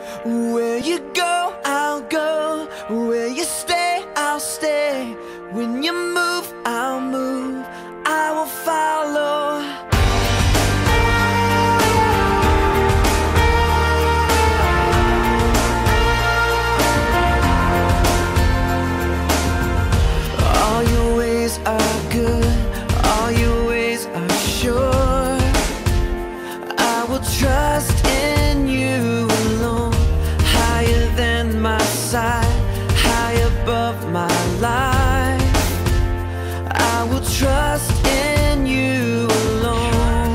Where you go, I'll go. Where you stay, I'll stay. When you move, I'll move. I will follow. All your ways are good. All your ways are sure. I will trust in you alone. Higher than my sight, high above my life. I will trust in you alone.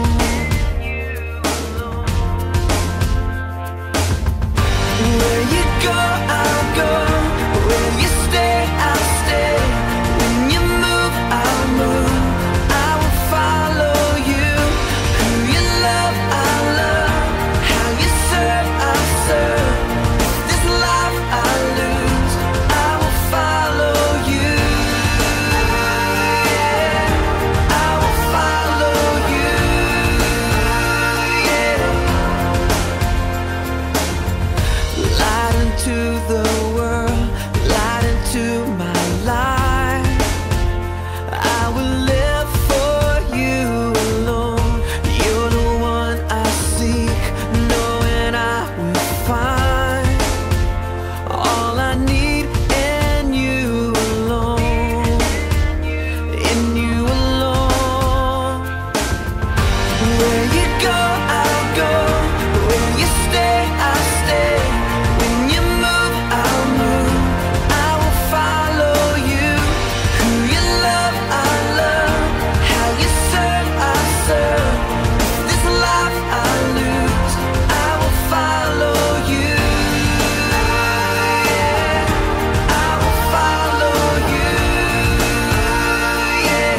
Where you go, I'll go. Where you stay, I'll stay. When you move, I'll move. I will follow you. Who you love, I'll love. How you serve, I'll serve. This life I lose, I will follow you. Yeah, I will follow you. Yeah. Light into the world, light into my life. I will live for you alone. You're the one I seek, knowing I will find all I need in you alone. In you alone. Where you go, I'll go. Where you stay, I'll stay. When you move, I'll move. I will follow you. Who you love, I love. How you serve, I serve. This life I lose, I will follow you. Yeah, I will follow you. Yeah.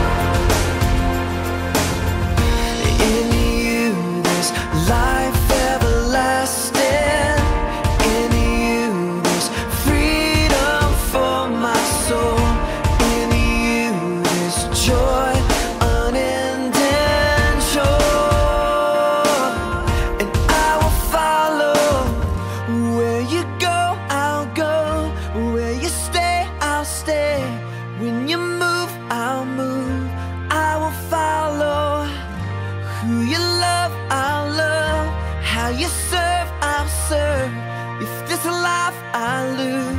In you there's life everlasting. In you there's freedom for my soul. In you there's joy unending sure. And I will follow. Where you go, I'll go. Where you stay, I'll stay. When you move, I'll move. I will follow. Who you love, I'll love. How you serve, I'll serve. If this life I lose,